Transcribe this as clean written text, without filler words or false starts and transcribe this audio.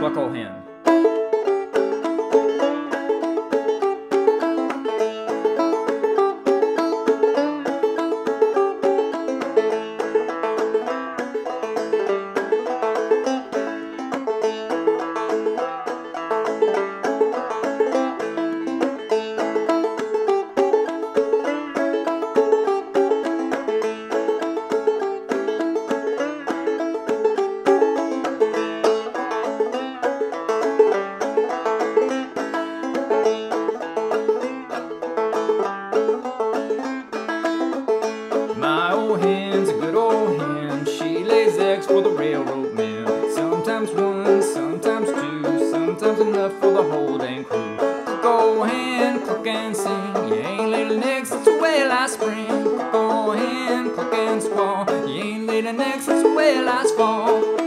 Cluck old hen. My old hen's a good old hen. She lays eggs for the railroad men. Sometimes one, sometimes two, sometimes enough for the whole dang crew. Cluck old hen, cluck and sing. You ain't laid an egg since way last spring. Cluck old hen, cluck and squall. You ain't laid an egg since way last fall.